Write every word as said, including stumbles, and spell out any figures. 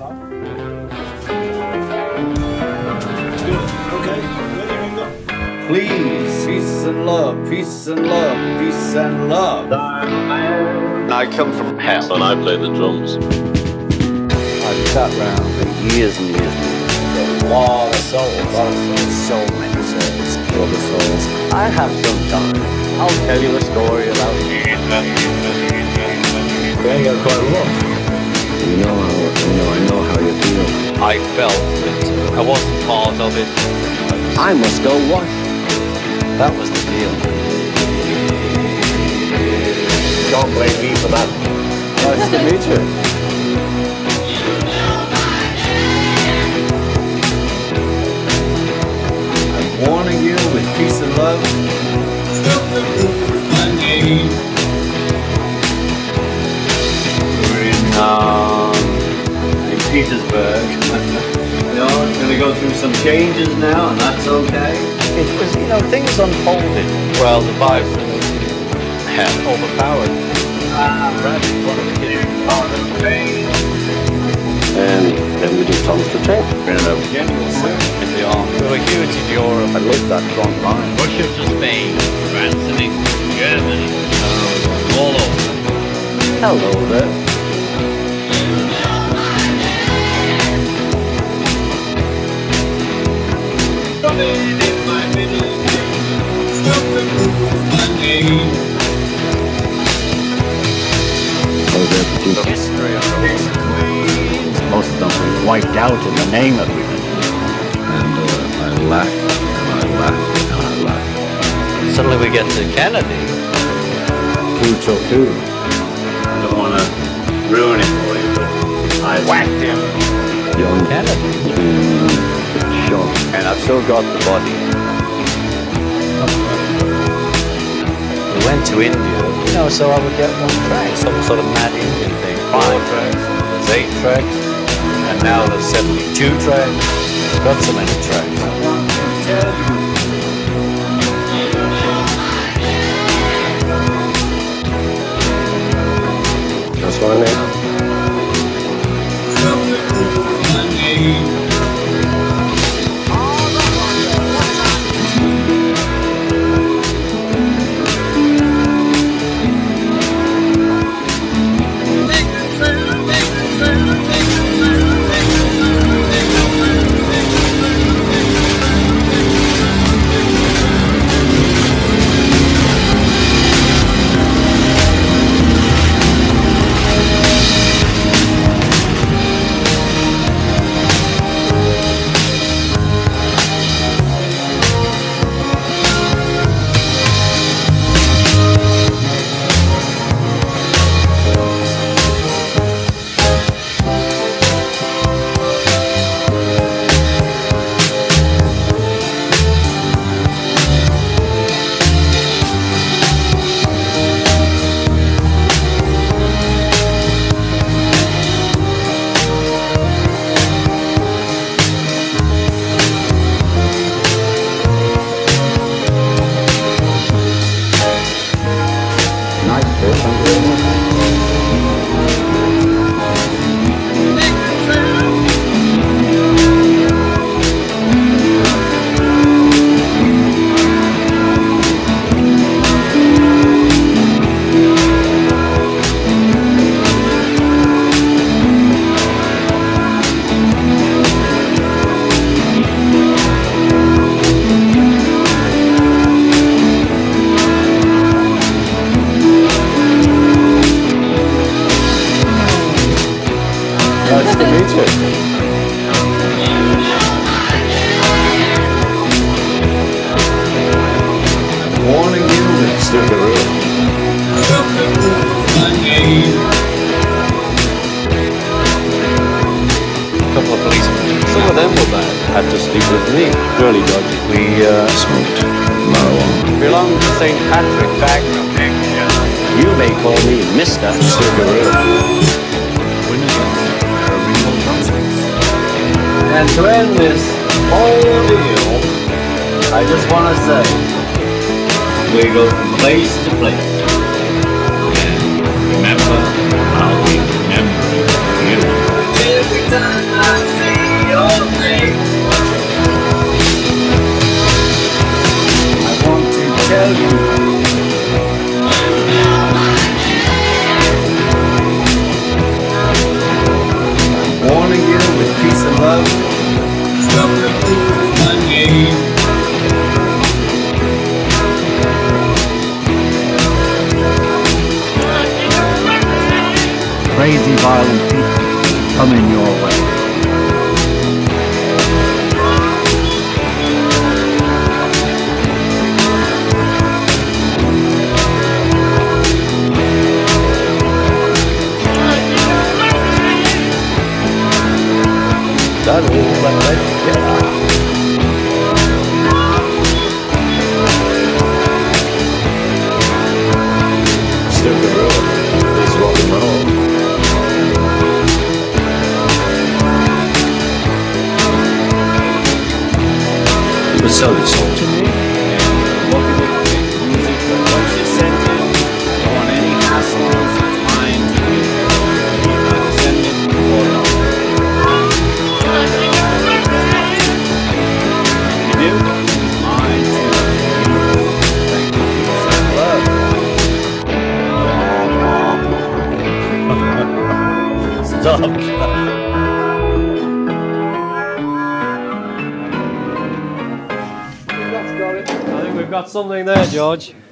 Okay, ready, Ringo? Please, peace and love, peace and love, peace and love. I come from hell and I play the drums. I've sat round for years and years and years. A lot of souls, a lot of souls, so many souls, a lot of souls. I have some time. I'll tell you a story about you. Yeah, you got quite a lot. You know how, you know, I know how you feel. I felt that I wasn't part of it. I must go wash. That was the deal. Don't blame me for that. Nice to meet you. I'm warning you with peace and love. My name. We're in, um, in Petersburg. You know, we're going to go through some changes now, and that's okay. It was, you know, things unfolded. Well, the vibe had Overpowered. Ah, Bradley, one of the kids part of the pain. And then we did Thomas the Tank. in a general sense in the army. We were huge in Europe. I loved that front line. Russia to Spain, France and England, Germany, um, all over. Hello there. Coming in my middle name. Snookeroo my name. The history of those queens. Most of them were wiped out in the name of women. And uh, I laughed, and I laughed, and I laughed. Suddenly we get to Kennedy. Pluto too. I don't want to ruin it for you, but I whacked him. Young Kennedy. Mm, sure. And I've still got the body. We went to India, you know, so I would get one track, some sort of mad Indian thing. Five tracks, there's eight tracks, and now there's seventy-two tracks. I've got so many tracks. That's what I mean. Snookeroo my name. Nice to meet you. Warning you with Snookeroo. Snookeroo my name. A couple of policemen. Some of them were bad. Had to sleep with me. Really dodgy. We uh, Smoked marijuana. belong to Saint Patrick Bag Company. You may call me Mister Snookeroo. And to end this whole deal, I just want to say, we go from place to place. And remember, I'll be remembering you. Every time. coming your way. That is like that. Yeah. Snookeroo is rock and roll. You would sell this song to me? Yeah. Look at it, make music, but once you sent it, I don't want any hassles, it's mine to do. You either send it or not. If you do, it's mine to use. Thank you, peace and love. Stop. I think we've got something there, George.